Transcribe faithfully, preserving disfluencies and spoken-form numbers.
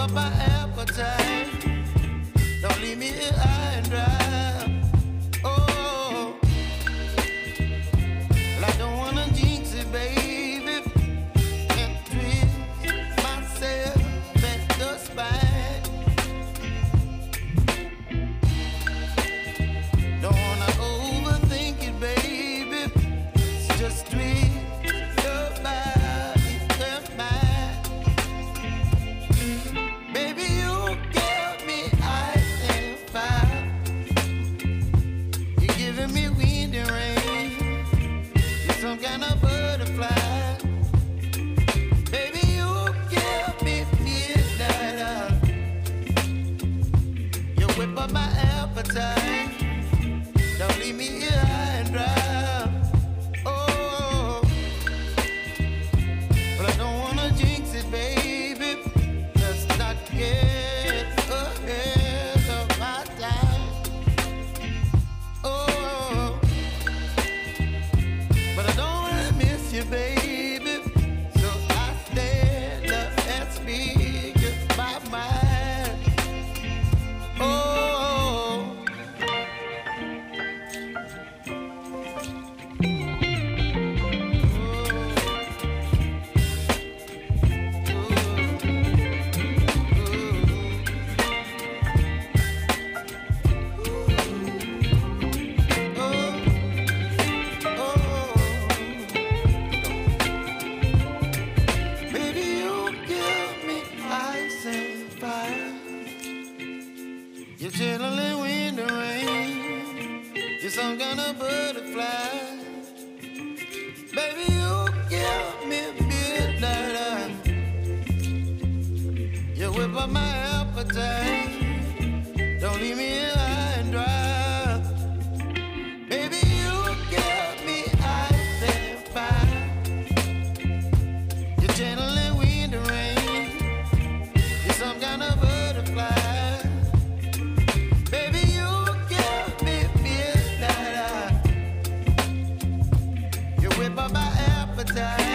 up my appetite. Don't leave me here high and dry. Oh, well, I don't wanna jinx it, baby, and twist myself at the spine. Don't wanna overthink it, baby. It's just twist your body and mine. Baby, you give me ice and fire. You're giving me wind and rain. You're some kind of butterfly. Baby, you give me midnight. You whip up my appetite. Don't leave me here high and dry. Oh, but I don't wanna jinx it, baby. Let's not get ahead of my time. Oh, but I don't wanna miss you, baby. So I stand up and speak my mind. Oh. You're chilling wind and rain. You're some kind of butterfly. Baby, you give me midnight. You whip up my appetite. Don't leave me here high and dry. Baby, you give me ice and fire. You're channeling wind and rain. You're some kind of butterfly. Whip up my appetite.